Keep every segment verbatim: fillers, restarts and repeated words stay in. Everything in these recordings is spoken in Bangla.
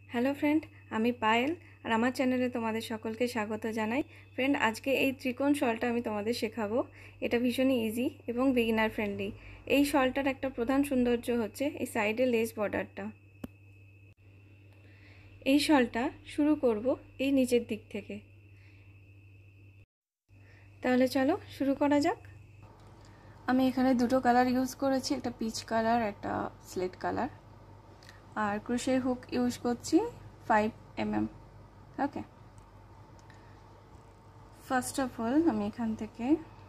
হ্যালো ফ্রেন্ড, আমি পায়েল আর আমার চ্যানেলে তোমাদের সকলকে স্বাগত জানাই। ফ্রেন্ড, আজকে এই ত্রিকোণ শলটা আমি তোমাদের শেখাবো। এটা ভীষণই ইজি এবং বিগিনার ফ্রেন্ডলি। এই শলটার একটা প্রধান সৌন্দর্য হচ্ছে এই সাইডে লেস বর্ডারটা। এই শলটা শুরু করব এই নিচের দিক থেকে। তাহলে চলো শুরু করা যাক। আমি এখানে দুটো কালার ইউজ করেছি, একটা পিচ কালার, একটা স্লেট কালার, আর ক্রোশে হুক ইউজ করছি ফাইভ এম এম। ওকে, ফার্স্ট অফ অল আমি এখান থেকে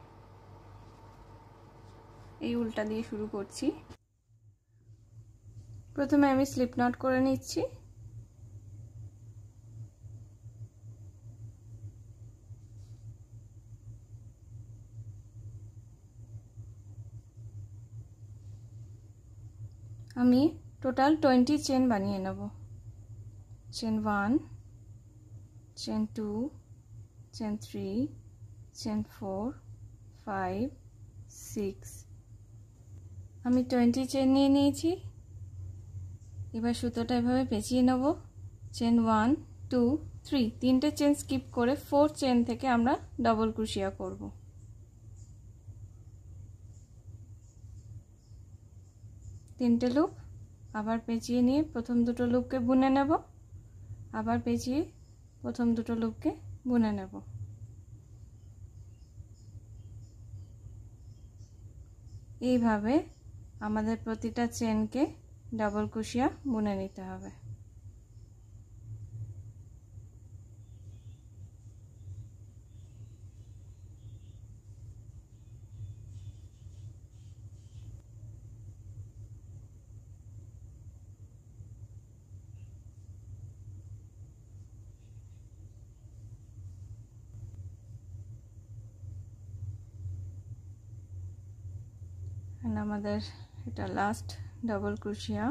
এই উল্টা দিয়ে শুরু করছি। প্রথমে আমি স্লিপ নট করে নিচ্ছি। আমি টোটাল টোয়েন্টি চেন বানিয়ে নেব। Chain one, chain two, chain three, chain four, five, six. আমি টোয়েন্টি চেন নিয়ে নিয়েছি। এবার সুতোটা এভাবে পেঁচিয়ে নেব। চেন ওয়ান, টু, থ্রি, তিনটে চেন স্কিপ করে ফোর চেন থেকে আমরা ডবল ক্রোশিয়া করব। তিনটে লুপ আবার পেঁচিয়ে নিয়ে প্রথম দুটো লুপকে বুনে নেব, আবার পেঁচিয়ে প্রথম দুটো লুপকে বুনে নেব। এইভাবে আমাদের প্রতিটা চেনকে ডাবল ক্রোশিয়া বুনে নিতে হবে। আমাদের এটা লাস্ট ডাবল ক্রোশিয়া।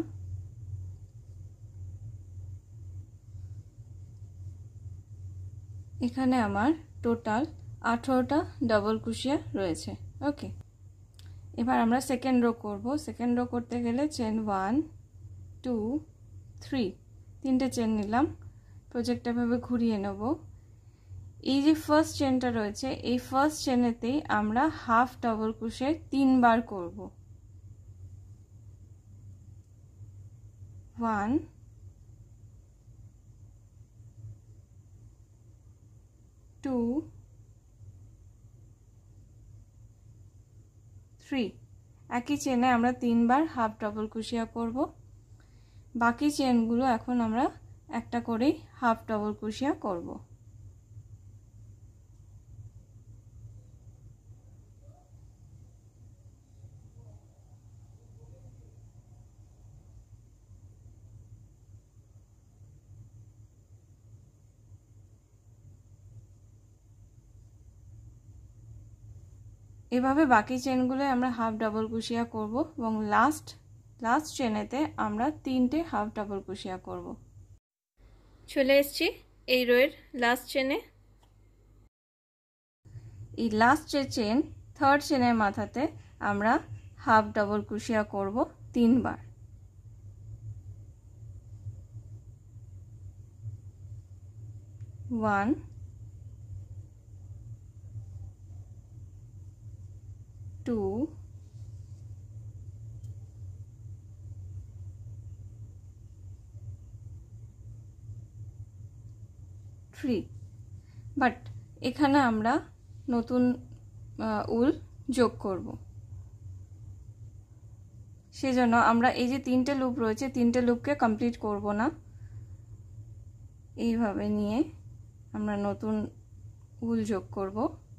এখানে আমার টোটাল আঠারোটা ডাবল ক্রোশিয়া রয়েছে। ওকে, এবার আমরা সেকেন্ড রো করব। সেকেন্ড রো করতে গেলে চেন ওয়ান, টু, থ্রি, তিনটে চেন নিলাম। প্রজেক্টটা ভাবে ঘুরিয়ে নেব। এই যে ফার্স্ট চেনটা রয়েছে, এই ফার্স্ট চেনেতেই আমরা হাফ ডাবল ক্রোশিয়া তিনবার করব। One, two, three. একই চেনে আমরা তিনবার হাফ ডাবল ক্রোশিয়া করব। বাকি চেনগুলো এখন আমরা একটা করেই হাফ ডাবল ক্রোশিয়া করব। এভাবে বাকি চেনগুলো আমরা হাফ ডাবল ক্রোশিয়া করব এবং লাস্ট লাস্ট চেনেতে আমরা তিনটে হাফ ডাবল ক্রোশিয়া করব। চলে এসেছি এই রোয়ের লাস্ট চেনে। এই লাস্ট যে চেন, থার্ড চেনের মাথাতে আমরা হাফ ডাবল ক্রোশিয়া করব তিনবার। One, two, three. বাট এখানে আমরা নতুন উল যোগ করব, সেজন্য আমরা এই যে তিনটে লুপ রয়েছে, তিনটে লুপকে কমপ্লিট করব না। এইভাবে নিয়ে আমরা নতুন উল যোগ করব।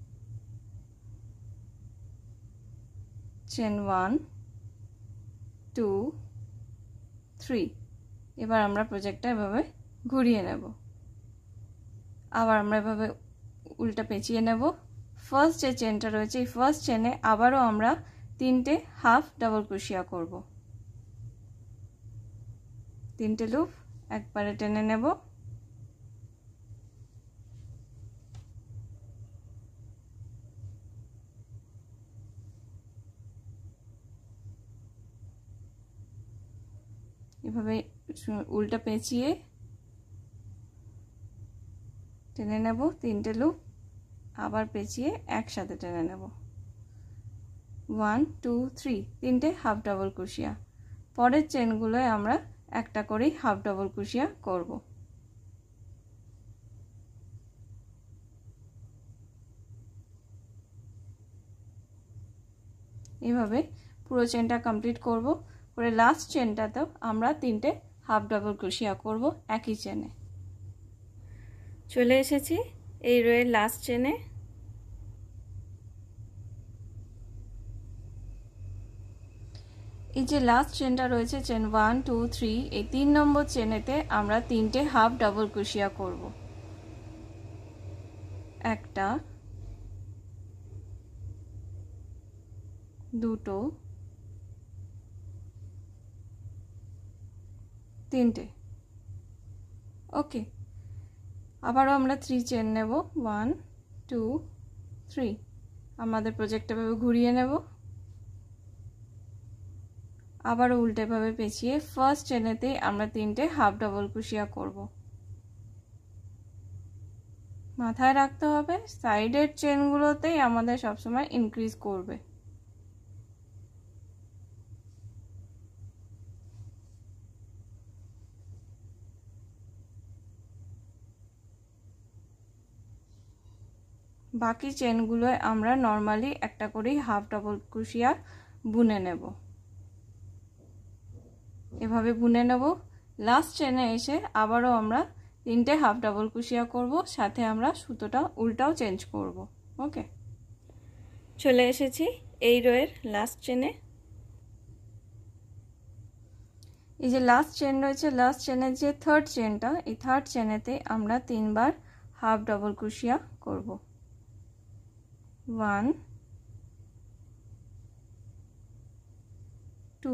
Chain one, two, three. এবার আমরা প্রজেক্টটা এভাবে ঘুরিয়ে নেব। আবার আমরা এভাবে উল্টা পেঁচিয়ে নেব। ফার্স্ট যে চেনটা রয়েছে, এই ফার্স্ট চেনে আবারও আমরা তিনটে হাফ ডাবল ক্রোশিয়া করব। তিনটে লুপ একবারে টেনে নেব। এভাবে উল্টা পেঁচিয়ে টেনে নেব, তিনটে লুপ আবার পেঁচিয়ে একসাথে টেনে নেব। ওয়ান টু থ্রি, তিনটে হাফ ডাবল ক্রোশিয়া। পরের চেনগুলোয় আমরা একটা করেই হাফ ডাবল ক্রোশিয়া করব। এইভাবে পুরো চেনটা কমপ্লিট করব, করে লাস্ট চেনটাতেও আমরা তিনটে হাফ ডাবল ক্রোশিয়া করব একই চেনে। চলে এসেছি এই রোয়ের লাস্ট চেনে। এই যে লাস্ট চেনটা রয়েছে, চেন ওয়ান টু থ্রি, এই তিন নম্বর চেনেতে আমরা তিনটে হাফ ডাবল ক্রোশিয়া করব। একটা, দুটো, তিনটে। ওকে, আবারও আমরা থ্রি চেন নেব, ওয়ান টু থ্রি। আমাদের প্রজেক্টটা ভাবে ঘুরিয়ে নেব, আবারও উল্টেভাবে পেঁচিয়ে ফার্স্ট চেনেতেই আমরা তিনটে হাফ ডাবল ক্রোশিয়া করব। মাথায় রাখতে হবে সাইডের চেনগুলোতেই আমাদের সবসময় ইনক্রিজ করবে। বাকি চেনগুলোয় আমরা নর্মালি একটা করেই হাফ ডাবল ক্রোশিয়া বুনে নেব। এভাবে বুনে নেব। লাস্ট চেনে এসে আবারও আমরা তিনটে হাফ ডাবল ক্রোশিয়া করব, সাথে আমরা সুতোটা উল্টাও চেঞ্জ করব। ওকে, চলে এসেছি এই রোয়ের লাস্ট চেনে। এই যে লাস্ট চেন রয়েছে, লাস্ট চেনের যে থার্ড চেনটা, এই থার্ড চেনেতে আমরা তিনবার হাফ ডাবল ক্রোশিয়া করব। One, two,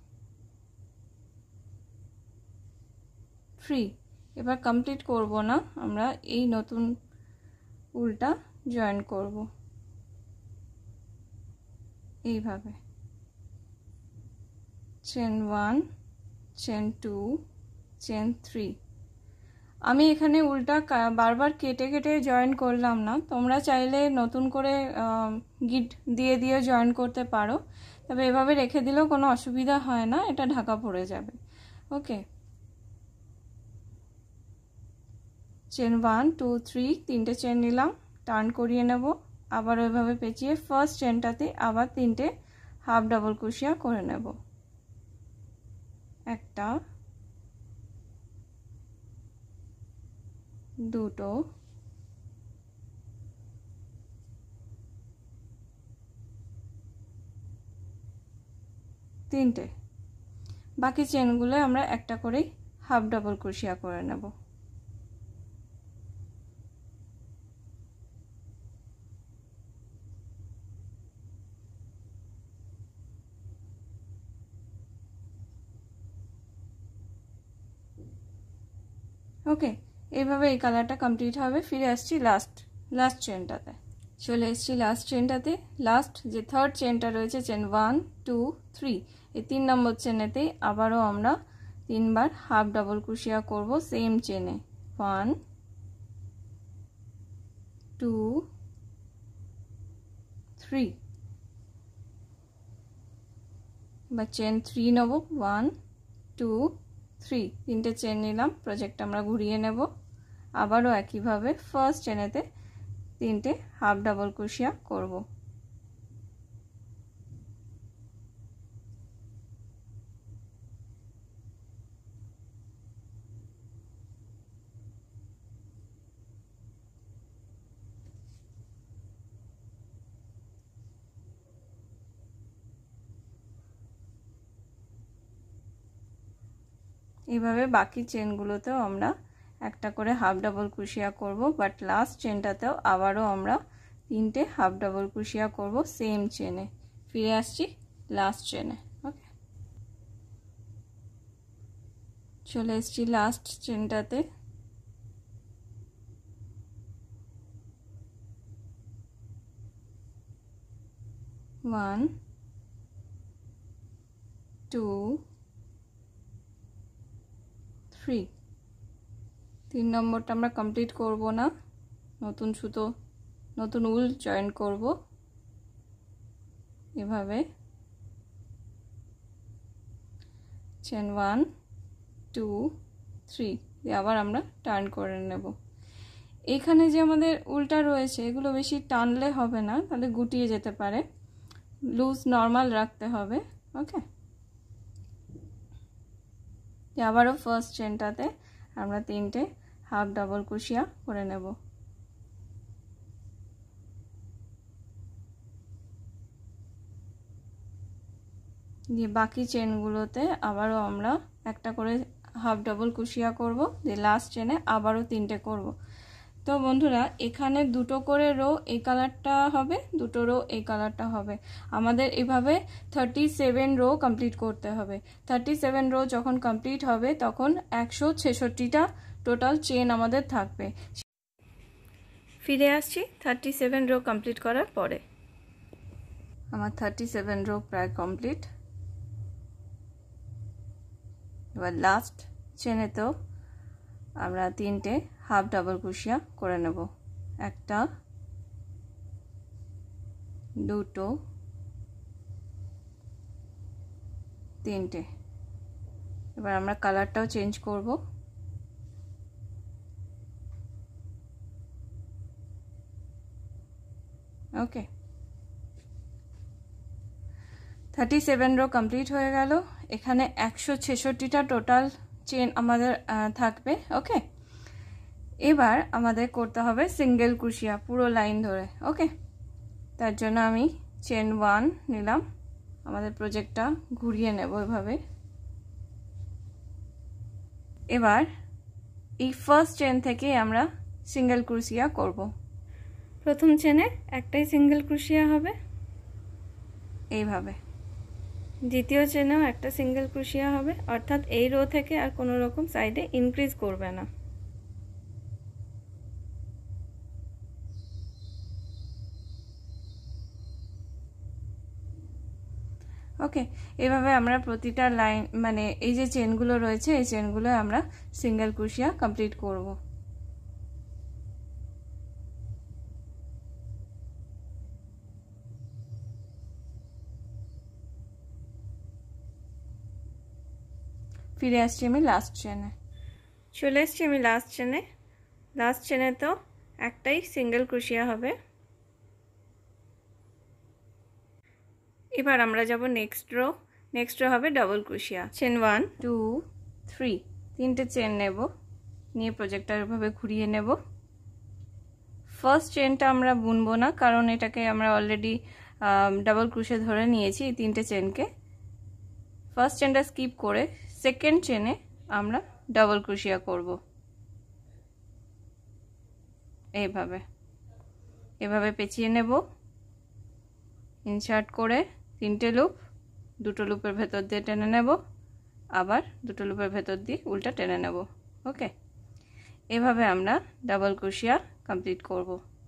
three. এবার কমপ্লিট করব না, আমরা এই নতুন উল্টা জয়েন করব এইভাবে। Chain one, chain two, chain three. আমি এখানে উল্টা বারবার কেটে কেটে জয়েন করলাম না, তোমরা চাইলে নতুন করে গিট দিয়ে দিয়ে জয়েন করতে পারো, তবে এভাবে রেখে দিলেও কোনো অসুবিধা হয় না, এটা ঢাকা পড়ে যাবে। Okay, chain one two three, তিনটে চেন নিলাম, টার্ন করিয়ে নেব, আবার ওইভাবে পেঁচিয়ে ফার্স্ট চেনটাতে আবার তিনটে হাফ ডাবল ক্রোশিয়া করে নেব। একটা, দুটো, তিনটে। বাকি চেনগুলো আমরা একটা করেই হাফ ডাবল ক্রোশিয়া করে নেব। ওকে, এইভাবে এই কালারটা কমপ্লিট হবে। ফিরে আসছি লাস্ট লাস্ট চেনটাতে। চলে এসেছি লাস্ট চেনটাতে। লাস্ট যে থার্ড চেনটা রয়েছে, চেন ওয়ান টু থ্রি, এই তিন নম্বর চেনেতেই আবারও আমরা তিনবার হাফ ডাবল ক্রোশিয়া করব সেম চেনে। One, two, three. বা চেন থ্রি নেব, ওয়ান টু থ্রি, তিনটে চেন নিলাম, প্রজেক্ট আমরা ঘুরিয়ে নেব, আবারও একইভাবে ফার্স্ট চেনেতে তিনটে হাফ ডাবল ক্রোশিয়া করব। এইভাবে বাকি চেনগুলোতেও আমরা একটা করে হাফ ডাবল ক্রোশিয়া করব, বাট লাস্ট চেনটাতেও আবারও আমরা তিনটে হাফ ডাবল ক্রোশিয়া করব সেম চেনে। ফিরে আসছি লাস্ট চেনে। ওকে, চলে এসেছি লাস্ট চেনটাতে। One, two, three. তিন নম্বরটা আমরা কমপ্লিট করব না, নতুন সুতো নতুন উল জয়েন করব এভাবে চেন ওয়ান টু থ্রি দিয়ে আবার আমরা টার্ন করে নেব। এখানে যে আমাদের উলটা রয়েছে এগুলো বেশি টানলে হবে না, তাহলে গুটিয়ে যেতে পারে, লুজ নর্মাল রাখতে হবে। ওকে, আবারও ফার্স্ট চেনটাতে আমরা তিনটে হাফ ডাবল ক্রোশিয়া করে নেব। দিয়ে বাকি চেনগুলোতে আবারও আমরা একটা করে হাফ ডাবল ক্রোশিয়া করব, দিয়ে লাস্ট চেনে আবারও তিনটে করব। তো বন্ধুরা এখানে দুটো করে রো এই কালারটা হবে, দুটো রো এই কালারটা হবে। আমাদের এভাবে থার্টি সেভেন রো কমপ্লিট করতে হবে। থার্টি সেভেন রো যখন কমপ্লিট হবে তখন একশো ছেষট্টিটা টোটাল চেন আমাদের থাকবে। ফিরে আসছি থার্টি সেভেন রো কমপ্লিট করার পরে। আমার থার্টি সেভেন রো প্রায় কমপ্লিট। এবার লাস্ট চেনেতেও আমরা তিনটে হাফ ডাবল ক্রোশিয়া করে নেব, একটা দুটো তিনটে। এবার আমরা কালারটাও চেঞ্জ করব। Okay, thirty seven row complete হয়ে গেল। এখানে একশো ছেষট্টিটা টোটাল চেন আমাদের থাকবে। ওকে, এবার আমাদের করতে হবে সিঙ্গেল ক্রোশিয়া পুরো লাইন ধরে। ওকে, তার জন্য আমি চেন ওয়ান নিলাম, আমাদের প্রজেক্টটা ঘুরিয়ে নেব এভাবে। এবার এই ফার্স্ট চেন থেকে আমরা সিঙ্গেল ক্রোশিয়া করব। প্রথম চেনে একটাই সিঙ্গেল ক্রোশিয়া হবে এইভাবে, দ্বিতীয় চেনেও একটা সিঙ্গেল ক্রোশিয়া হবে, অর্থাৎ এই রো থেকে আর কোনো রকম সাইডে ইনক্রিজ করবে না। ওকে, এভাবে আমরা প্রতিটা লাইন মানে এই যে চেনগুলো রয়েছে এই চেনগুলো আমরা সিঙ্গেল ক্রোশিয়া কমপ্লিট করব। ফিরে আসছি আমি লাস্ট চেনে, চলে এসছি আমি লাস্ট চেনে। লাস্ট চেনে তো একটাই সিঙ্গেল ক্রোশিয়া হবে। এবার আমরা যাব নেক্সট রো। নেক্সট রো হবে double crochet. Chain one two three, তিনটে চেন নেব, নিয়ে প্রজেক্টটা এভাবে ঘুরিয়ে নেব। ফার্স্ট চেনটা আমরা বুনবো না, কারণ এটাকে আমরা অলরেডি ডাবল ক্রোশে ধরে নিয়েছি এই তিনটে চেনকে। ফার্স্ট চেনটা স্কিপ করে সেকেন্ড চেনে আমরা ডাবল ক্রোশিয়া করব। এইভাবে এভাবে পেঁচিয়ে নেব, ইনসার্ট করে তিনটে লুপ, দুটো লুপের ভেতর দিয়ে টেনে নেব, আবার দুটো লুপের ভেতর দিয়ে উল্টা টেনে নেব। ওকে, এভাবে আমরা ডাবল ক্রোশিয়া কমপ্লিট করব।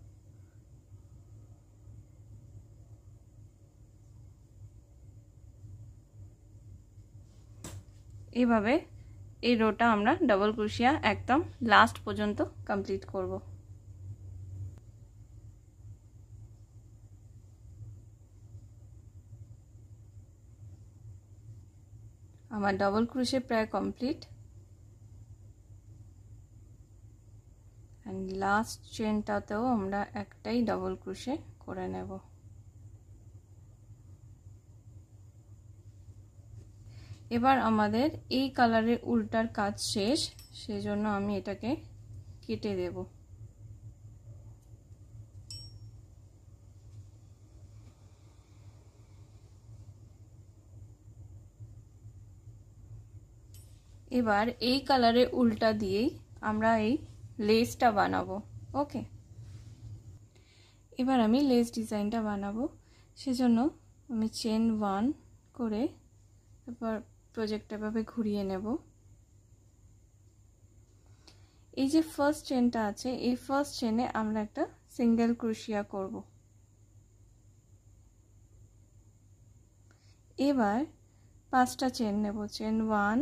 এইভাবে এই রোটা আমরা ডাবল ক্রোশিয়া একদম লাস্ট পর্যন্ত কমপ্লিট করব। আমার ডাবল ক্রোশে প্রায় কমপ্লিট। এন্ড লাস্ট চেনটাতেও আমরা একটাই ডাবল ক্রোশে করে নেব। এবার আমাদের এই কালারের উল্টার কাজ শেষ, সেজন্য আমি এটাকে কেটে দেব। এবার এই কালারের উল্টা দিয়েই আমরা এই লেসটা বানাবো। ওকে, এবার আমি লেস ডিজাইনটা বানাবো, সেজন্য আমি চেন ওয়ান করে তারপর প্রজেক্টটা ভাবে ঘুরিয়ে নেব। এই যে ফার্স্ট চেনটা আছে এই ফার্স্ট চেনে আমরা একটা সিঙ্গেল ক্রোশিয়া করব। এবার পাঁচটা চেন নেব, chain one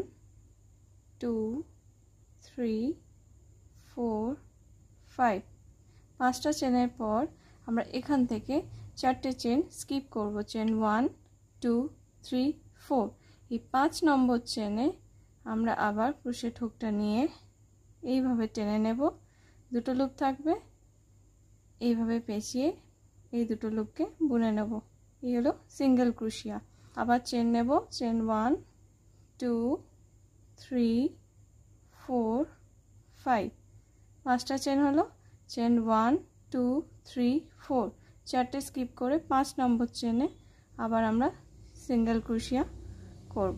two three four five, পাঁচটা চেনের পর আমরা এখান থেকে চারটে চেন স্কিপ করব। Chain one two three four. এই পাঁচ নম্বর চেনে আমরা আবার ক্রোশেট হুকটা নিয়ে এইভাবে টেনে নেব, দুটো লুপ থাকবে, এইভাবে পেঁচিয়ে এই দুটো লুপকে বুনে নেব। এই হলো সিঙ্গেল ক্রোশিয়া। আবার চেন নেব, chain one two three four five, পাঁচটা চেন হলো, chain one two three four, চারটে স্কিপ করে পাঁচ নম্বর চেনে আবার আমরা সিঙ্গেল ক্রোশিয়া করব।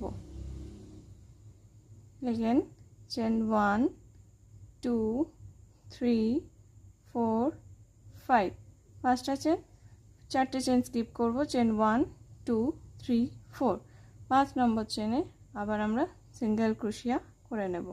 Again chain one two three four five, পাঁচটা চেন, চারটে চেন স্কিপ করব, chain one two three four, পাঁচ নম্বর চেনে আবার আমরা সিঙ্গেল ক্রোশিয়া করে নেব।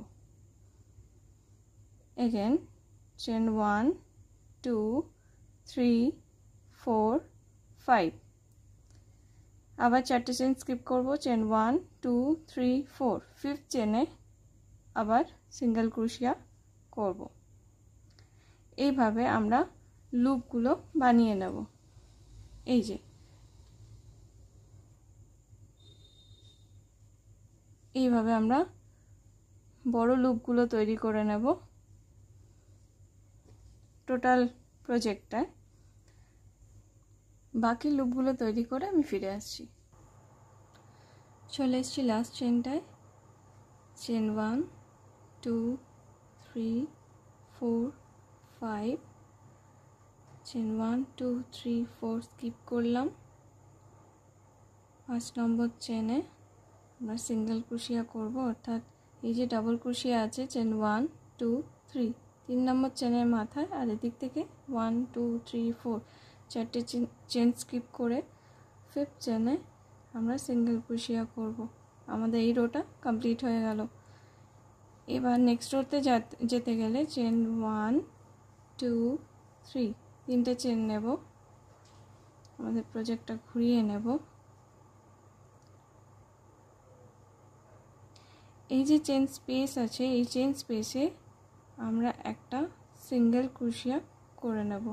Again chain one two three four five, আবার চারটে চেন স্কিপ করব, chain one two three four, fifth চেনে আবার সিঙ্গেল ক্রোশিয়া করব। এইভাবে আমরা লুপগুলো বানিয়ে নেব। এই যে এইভাবে আমরা বড় লুপগুলো তৈরি করে নেব টোটাল প্রজেক্টটায়। বাকি লুপগুলো তৈরি করে আমি ফিরে আসছি। চলে এসেছি লাস্ট চেনটায়। Chain one two three four five, chain one two three four skip করলাম, পাঁচ নম্বর চেনে আমরা সিঙ্গেল ক্রোশিয়া করব, অর্থাৎ এই যে ডাবল ক্রোশিয়া আছে চেন ওয়ান টু থ্রি, তিন নম্বর চেনের মাথায়, আর এদিক থেকে ওয়ান টু থ্রি ফোর, চারটে চেন স্কিপ করে ফিফথ চেনে আমরা সিঙ্গেল ক্রোশিয়া করব। আমাদের এই রোটা কমপ্লিট হয়ে গেল। এবার নেক্সট রোতে যেতে গেলে চেন ওয়ান টু থ্রি, তিনটে চেন নেব, আমাদের প্রজেক্টটা ঘুরিয়ে নেব। এই যে চেন স্পেস আছে, এই চেন স্পেসে আমরা একটা সিঙ্গেল ক্রোশিয়া করে নেব।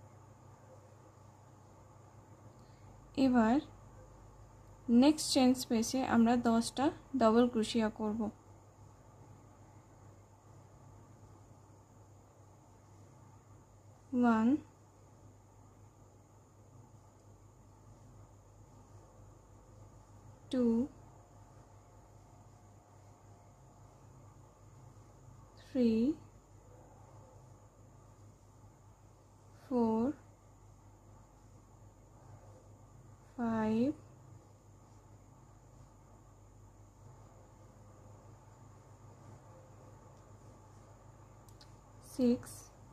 এবার নেক্সট চেন স্পেসে আমরা দশটা ডবল ক্রোশিয়া করব। One two three four five six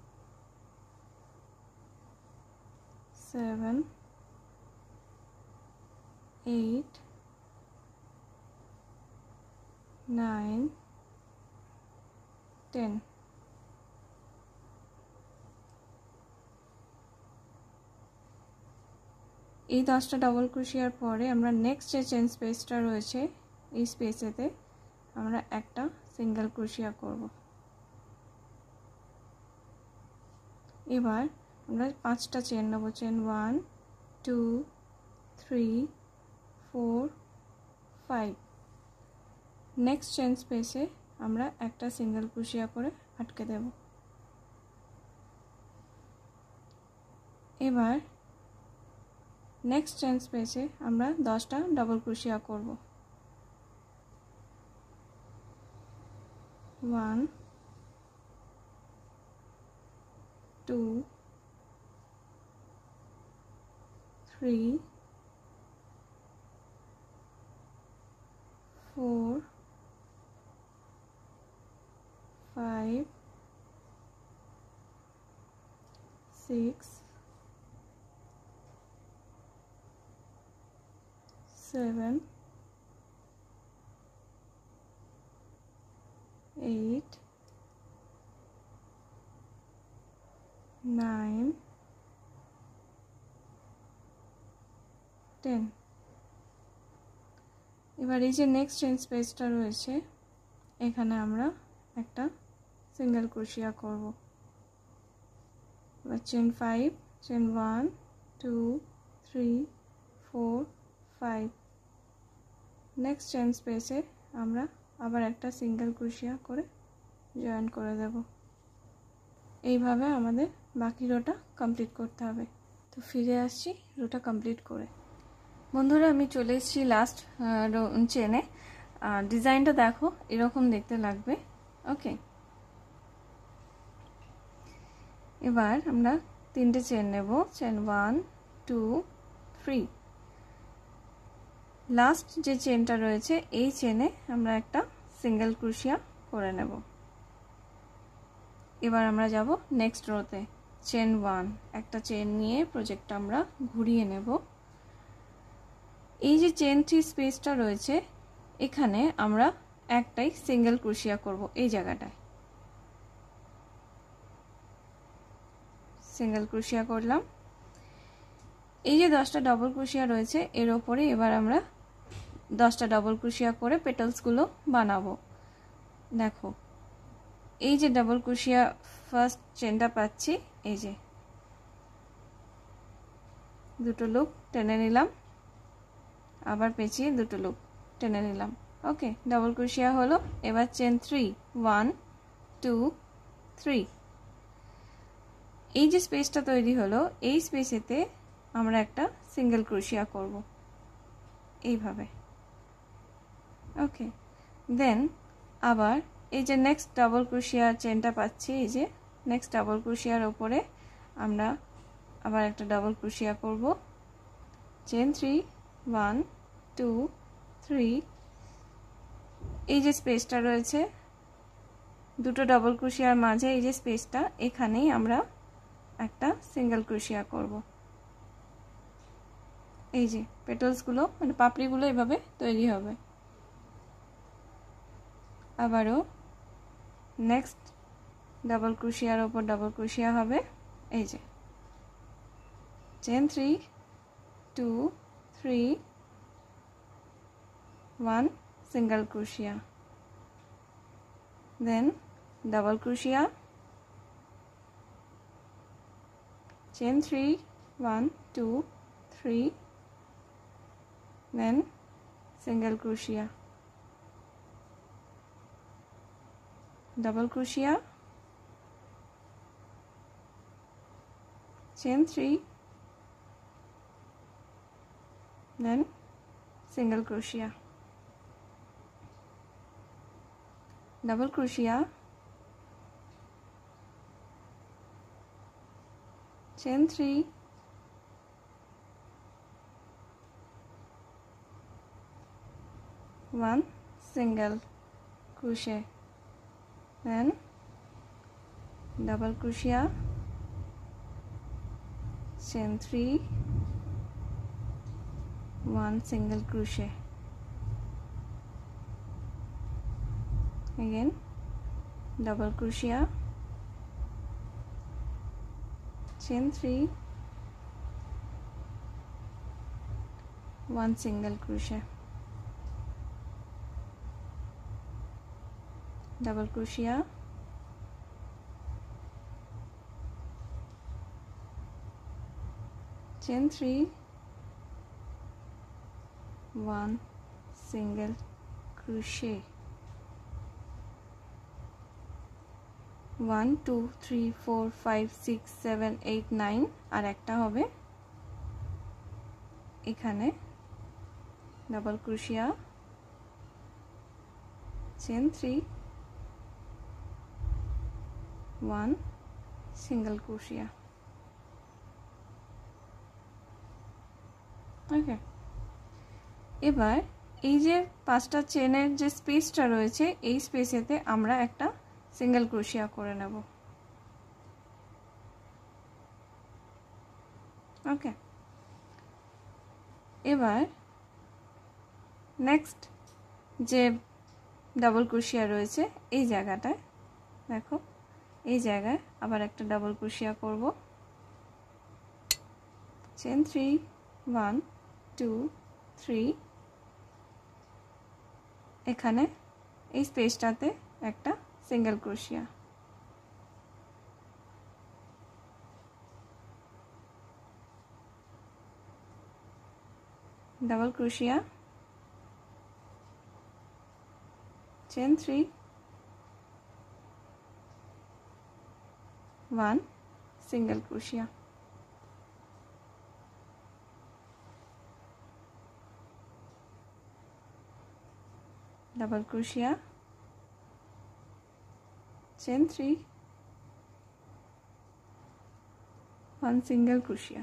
seven eight nine ten. এই দশটা ডবল ক্রোশিয়ার পরে আমরা নেক্সট যে চেন স্পেসটা রয়েছে এই স্পেসেতে আমরা একটা সিঙ্গেল ক্রোশিয়া করব। এবার আমরা পাঁচটা চেন নেব, chain one two three four five, next chain স্পেসে আমরা একটা সিঙ্গেল ক্রোশিয়া করে আটকে দেব। এবার নেক্সট চেন স্পেসে আমরা দশটা ডবল ক্রোশিয়া করব। One two three four five six seven, eight, nine, ten। এবার এই যে নেক্সট চেন স্পেসটা রয়েছে এখানে আমরা একটা সিঙ্গেল ক্রোশিয়া করব। এবার chain five, chain one two three four five. Next chain স্পেসে আমরা আবার একটা সিঙ্গেল ক্রোশিয়া করে জয়েন করে দেব। এইভাবে আমাদের বাকি রোটা কমপ্লিট করতে হবে। তো ফিরে আসছি রোটা কমপ্লিট করে। বন্ধুরা আমি চলে এসেছি লাস্ট চেনে। আর ডিজাইনটা দেখো এরকম দেখতে লাগবে। ওকে, এবার আমরা তিনটে চেন নেব, chain one two three. Last যে চেনটা রয়েছে এই চেনে আমরা একটা সিঙ্গেল ক্রোশিয়া করে নেব। এবার আমরা যাব নেক্সট রোতে। চেন ওয়ান, একটা চেন নিয়ে প্রজেক্টটা আমরা ঘুরিয়ে নেব। এই যে চেন থ্রি স্পেসটা রয়েছে এখানে আমরা একটাই সিঙ্গেল ক্রোশিয়া করব। এই জায়গাটায় সিঙ্গেল ক্রোশিয়া করলাম। এই যে দশটা ডবল ক্রোশিয়া রয়েছে এর ওপরে এবার আমরা দশটা ডবল ক্রোশিয়া করে পেটালসগুলো বানাবো। দেখো এই যে ডবল ক্রোশিয়া ফার্স্ট চেনটা পাচ্ছি, এই যে দুটো লুপ টেনে নিলাম, আবার পেঁচিয়ে দুটো লুপ টেনে নিলাম। ওকে, ডবল ক্রোশিয়া হলো। এবার chain three, one two three. এই যে স্পেসটা তৈরি হলো এই স্পেসেতে আমরা একটা সিঙ্গেল ক্রোশিয়া করব এইভাবে। ওকে, দেন আবার এই যে নেক্সট ডাবল ক্রোশিয়া চেনটা পাচ্ছি, এই যে নেক্সট ডাবল ক্রোশিয়ার ওপরে আমরা আবার একটা ডাবল ক্রোশিয়া করব। Chain three, one two three. এই যে স্পেসটা রয়েছে দুটো ডাবল ক্রোশিয়ার মাঝে, এই যে স্পেসটা এখানেই আমরা একটা সিঙ্গেল ক্রোশিয়া করব। এই যে পেটালসগুলো মানে পাপড়িগুলো এভাবে তৈরি হবে। আবারও নেক্সট ডাবল ক্রোশিয়ার ওপর ডাবল ক্রোশিয়া হবে। এই যে chain three, two three, one single crochet, then double crochet, chain three, one two three, then single crochet, double crochet, chain three, then single crochet, double crochet, chain three, one single crochet, then double crochet, chain three, one single crochet, again double crochet, chain three, one single crochet, double crochet, chain three, one single crochet, one two three four five six seven eight nine আর একটা হবে এখানে double crochet, chain three, one single crochet. Okay, এবার এই যে পাঁচটা চেনের যে স্পেসটা রয়েছে এই স্পেসেতে আমরা একটা সিঙ্গেল ক্রোশিয়া করে নেব। ওকে, এবার নেক্সট যে ডাবল ক্রোশিয়া রয়েছে এই জায়গাটায় দেখো, এই জায়গায় আবার একটা ডাবল ক্রোশিয়া করব। Chain three, one two three, এখানে এই স্পেসটাতে একটা single crochet, double crochet, chain three, one single crochet, double crochet, chain three, one single crochet,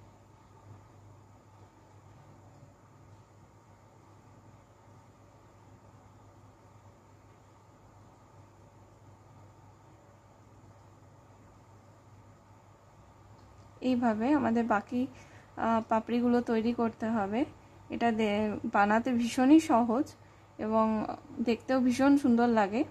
এইভাবে আমাদের বাকি পাপড়িগুলো তৈরি করতে হবে। এটা বানাতে ভীষণই সহজ এবং দেখতেও ভীষণ সুন্দর লাগে।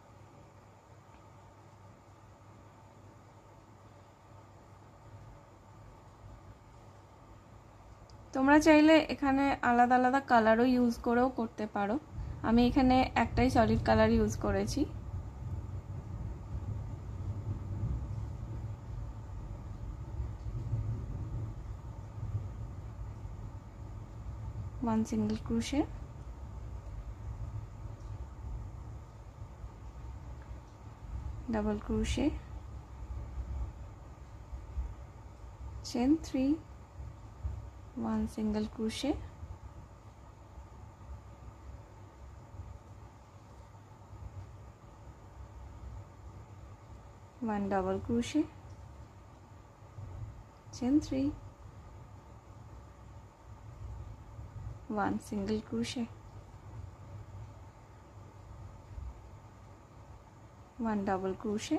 তোমরা চাইলে এখানে আলাদা আলাদা কালারও ইউজ করেও করতে পারো। আমি এখানে একটাই সলিড কালার ইউজ করেছি। one single crochet, double crochet, chain three, one single crochet, one double crochet, chain three, one single crochet, one double crochet,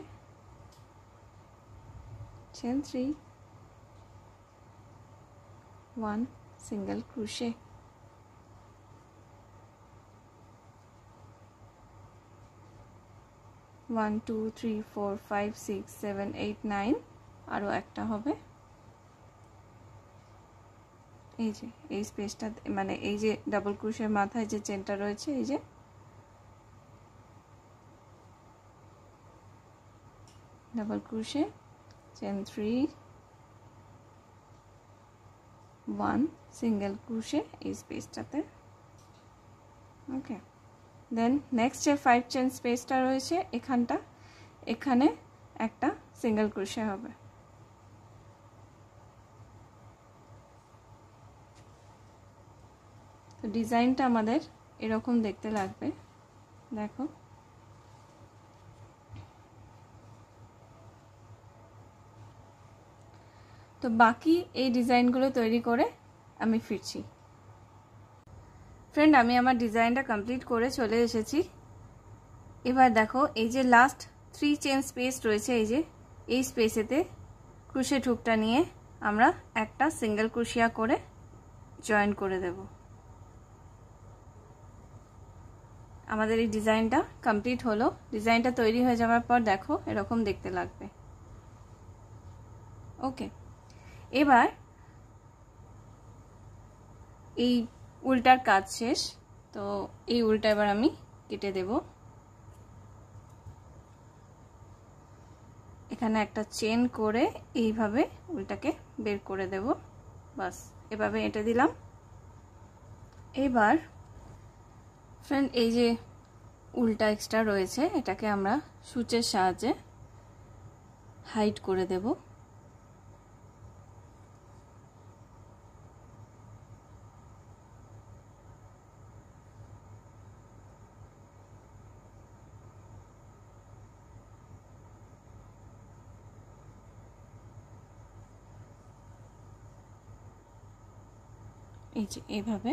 chain three, one single crochet, one two three four five six seven eight nine আরো একটা হবে। এই যে এই স্পেসটা মানে এই যে ডাবল ক্রোশের মাথায় যে চেনটা রয়েছে, এই যে double crochet, chain three, one single crochet এই স্পেসটাতে। ওকে, দেন নেক্সট যে ফাইভ চেন স্পেসটা রয়েছে এখানটা, এখানে একটা সিঙ্গেল ক্রোশে হবে। তো ডিজাইনটা আমাদের এরকম দেখতে লাগবে, দেখো। তো বাকি এই ডিজাইনগুলো তৈরি করে আমি ফিরছি। ফ্রেন্ড, আমি আমার ডিজাইনটা কমপ্লিট করে চলে এসেছি। এবার দেখো এই যে লাস্ট থ্রি চেন স্পেস রয়েছে, এই যে এই স্পেসেতে ক্রোশে হুকটা নিয়ে আমরা একটা সিঙ্গেল ক্রোশিয়া করে জয়েন করে দেব। আমাদের এই ডিজাইনটা কমপ্লিট হলো। ডিজাইনটা তৈরি হয়ে যাওয়ার পর দেখো এরকম দেখতে লাগবে। ওকে, এবার এই উল্টার কাজ শেষ। তো এই উল্টা এবার আমি কেটে দেব। এখানে একটা চেন করে এইভাবে উল্টাকে বের করে দেব, বাস এভাবে এঁটে দিলাম। এবার ফ্রেন্ড এই যে উল্টা এক্সট্রা রয়েছে এটাকে আমরা সূচের সাহায্যে হাইড করে দেব। এই যে এইভাবে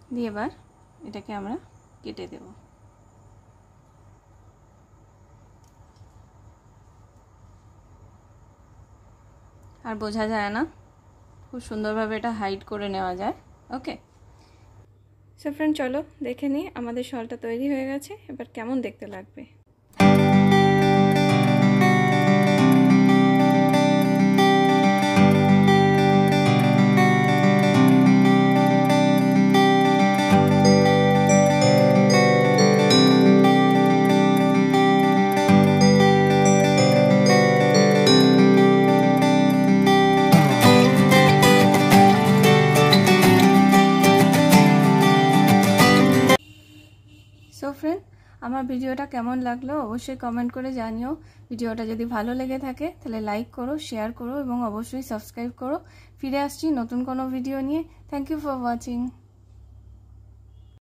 দিয়ে এবার এটাকে আমরা কেটে দেব। আর বোঝা যায় না, খুব সুন্দরভাবে এটা হাইড করে নেওয়া যায়। ওকে, সো ফ্রেন্ড চলো দেখে নিই আমাদের শলটা তৈরি হয়ে গেছে। এবার কেমন দেখতে লাগবে। সো ফ্রেন্ড, আমার ভিডিওটা কেমন লাগলো অবশ্যই কমেন্ট করে জানিও। ভিডিওটা যদি ভালো লেগে থাকে তাহলে লাইক করো, শেয়ার করো এবং অবশ্যই সাবস্ক্রাইব করো। ফিরে আসছি নতুন কোনো ভিডিও নিয়ে। Thank you for watching.